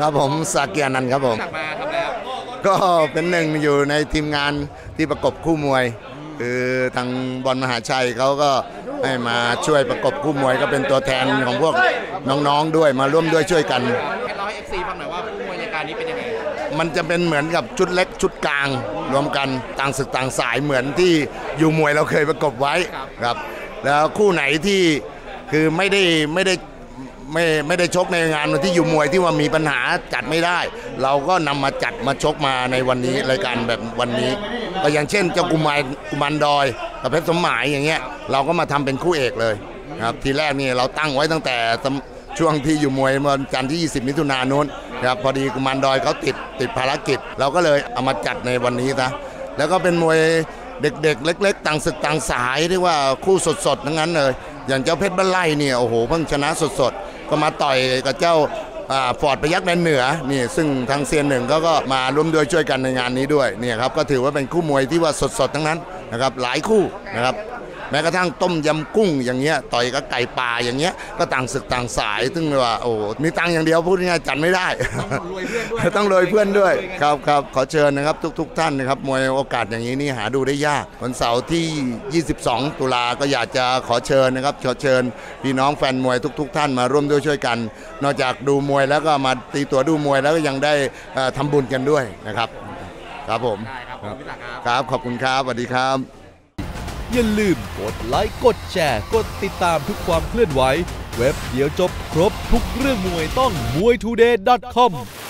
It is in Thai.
ครับผมสาเกียนันท์ครับผมมาครับแล้วก็เป็นหนึ่งอยู่ในทีมงานที่ประกบคู่มวยคือทางบอลมหาชัยเขาก็ให้มาช่วยประกบคู่มวยก็เป็นตัวแทนของพวกน้องๆด้วยมาร่วมด้วยช่วยกันเราให้ FC ฟังหน่อยว่าคู่มวยรายการนี้เป็นยังไงมันจะเป็นเหมือนกับชุดเล็กชุดกลางรวมกันต่างศึกต่างสายเหมือนที่อยู่มวยเราเคยประกบไว้ครับแล้วคู่ไหนที่คือไม่ได้ชกในงานที่อยู่มวยที่ว่ามีปัญหาจัดไม่ได้เราก็นำมาจัดมาชกมาในวันนี้รายการแบบวันนี้ก็อย่างเช่นเจ้ากุมารดอยกับเพชรสมหมายอย่างเงี้ยเราก็มาทำเป็นคู่เอกเลยครับทีแรกนี่เราตั้งไว้ตั้งแต่ช่วงที่อยู่มวยวันจันทร์ที่20มิถุนายนครับพอดีกุมารดอยเขาติดภารกิจเราก็เลยเอามาจัดในวันนี้นะแล้วก็เป็นมวยเด็กๆเล็กๆต่างศึกต่างสายที่ว่าคู่สดๆทั้งนั้นเลยอย่างเจ้าเพชรบ้านไร่เนี่ยโอ้โหเพิ่งชนะสดๆก็มาต่อยกับเจ้าฟอร์ดพยัคฆ์แดนเหนือนี่ซึ่งทางเซียนหนึ่งก็มาร่วมด้วยช่วยกันในงานนี้ด้วยเนี่ยครับก็ถือว่าเป็นคู่มวยที่ว่าสดๆทั้งนั้นนะครับหลายคู่นะครับแม้กระทั่งต้มยำกุ้งอย่างเงี้ยต่อยกับไก่ป่าอย่างเงี้ยก็ต่างศึกต่างสายซึ่งว่าโอ้มีตังอย่างเดียวพูดง่ายๆจัดไม่ได้ต้องรวยเพื่อนด้วยครับขอเชิญนะครับทุกท่านนะครับมวยโอกาสอย่างนี้นี่หาดูได้ยากวันเสาร์ที่22ตุลาก็อยากจะขอเชิญนะครับขอเชิญพี่น้องแฟนมวยทุกท่านมาร่วมด้วยช่วยกันนอกจากดูมวยแล้วก็มาตีตั๋วดูมวยแล้วก็ยังได้ทำบุญกันด้วยนะครับครับผมครับขอบคุณครับสวัสดีครับอย่าลืมกดไลค์กดแชร์กดติดตามทุกความเคลื่อนไหวเว็บเดียวจบครบทุกเรื่องมวยต้อง muytoday.com